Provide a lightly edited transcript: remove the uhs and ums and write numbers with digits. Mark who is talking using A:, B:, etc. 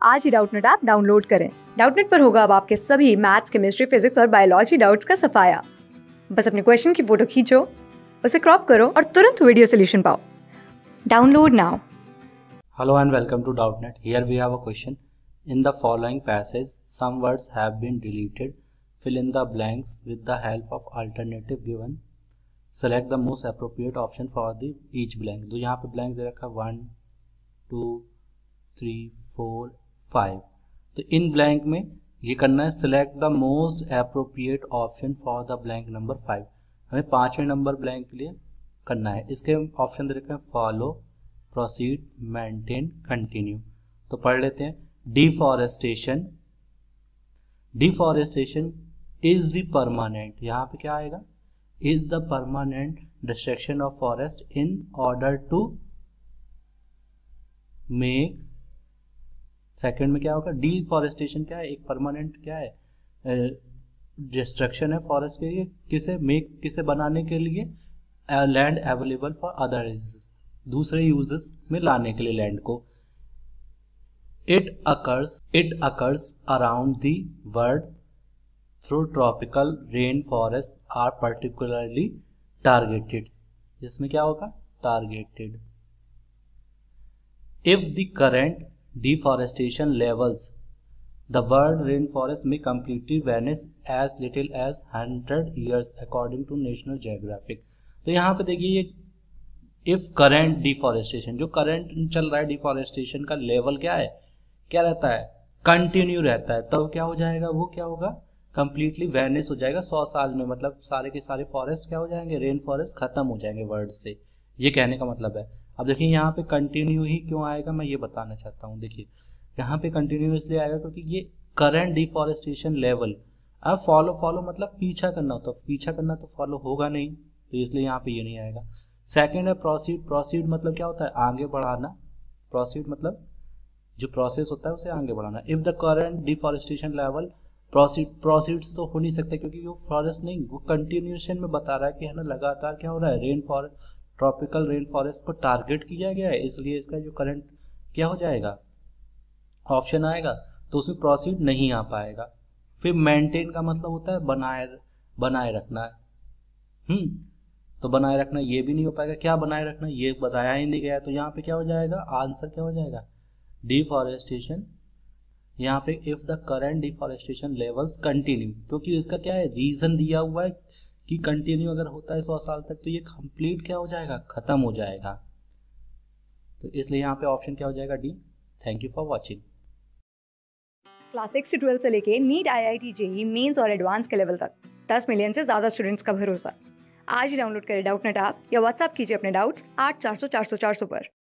A: आज ही Doubtnut app download करें। डाउटनेट पर होगा अब आपके सभी मैथ्स, केमिस्ट्री, फिजिक्स और बायोलॉजी डाउट्स का सफाया। बस अपने क्वेश्चन की फोटो खींचो, उसे क्रॉप करो और तुरंत वीडियो सोल्यूशन पाओ। Download now.
B: Hello and welcome to Doubtnet. Here we have a question. In the following passage, some words have been deleted. Fill in the blanks with the help of alternative given. Select the most appropriate option for the each blank. तो यहाँ पे blank दे रखा है 1, 2, 3, 4, 5. तो इन blank में ये करना है select the most appropriate option for the blank number 5. हमें पांचवें नंबर blank के लिए करना है। इसके ऑप्शन दे रखे हैं follow, प्रोसीड, मेंटेन, कंटिन्यू। तो पढ़ लेते हैं। Deforestation, deforestation is the permanent, यहाँ पे क्या आएगा, is the permanent destruction of forest in order to make. Second में क्या होगा, डिफॉरेस्टेशन क्या है, एक परमानेंट क्या है, डिस्ट्रक्शन है फॉरेस्ट के लिए, किसे मेक, किसे बनाने के लिए, land available for other uses, दूसरे यूजेस में लाने के लिए लैंड को। It occurs around the world through tropical rain forest are particularly targeted, जिसमें क्या होगा, targeted. If the current deforestation levels the world rain forest में completely vanish as little as 100 years according to National Geographic. तो यहाँ पे देखिए ये if current deforestation, जो करंट चल रहा है डिफॉरेस्टेशन का लेवल क्या है, क्या रहता है, कंटिन्यू रहता है, तब क्या हो जाएगा, वो क्या होगा, कंप्लीटली वैनिश हो जाएगा 100 साल में। मतलब सारे के सारे फॉरेस्ट क्या हो जाएंगे, रेन फॉरेस्ट खत्म हो जाएंगे वर्ल्ड से, ये कहने का मतलब है। अब देखिए यहाँ पे कंटिन्यू ही क्यों आएगा, मैं ये बताना चाहता हूँ। देखिए यहाँ पे कंटिन्यू इसलिए आएगा क्योंकि ये करंट डिफॉरेस्टेशन लेवल, अब फॉलो मतलब पीछा करना, तो पीछा करना तो फॉलो होगा नहीं, तो इसलिए यहाँ पे ये नहीं आएगा। सेकेंड है प्रोसीड मतलब क्या होता है, आगे बढ़ाना। प्रोसीड मतलब जो प्रोसेस होता है उसे आगे बढ़ाना। If the current deforestation level, proceeds तो हो नहीं सकता क्योंकि वो फॉरेस्ट नहीं, वो कंटिन्यूएशन में बता रहा है कि है ना, लगातार क्या हो रहा है, rain forest, tropical rain forest को टारगेट किया गया है, इसलिए इसका जो करंट क्या हो जाएगा, ऑप्शन आएगा, तो उसमें प्रोसीड नहीं आ पाएगा। फिर मेंटेन का मतलब होता है बनाए रखना है। तो बनाए रखना ये भी नहीं हो पाएगा, क्या बनाए रखना ये बताया ही नहीं गया, तो यहाँ पे क्या हो जाएगा, आंसर क्या हो जाएगा, डिफॉरेस्टेशन। यहाँ पे if the current deforestation levels continue, क्योंकि इसका क्या है, रीजन दिया हुआ है कि कंटिन्यू अगर होता है 100 साल तक तो ये कंप्लीट क्या हो जाएगा, खत्म हो जाएगा, तो इसलिए यहाँ पे ऑप्शन क्या हो जाएगा, D. Thank you for watching.
A: Class 6 से 12 से लेके नीट, IIT, JEE मेंस और एडवांस के लेवल तक 10 मिलियन से ज्यादा स्टूडेंट्स का भरोसा। आज ही डाउनलोड करें डाउटनेट ऐप या व्हाट्सएप कीजिए अपने डाउट्स 8400 400 400 पर।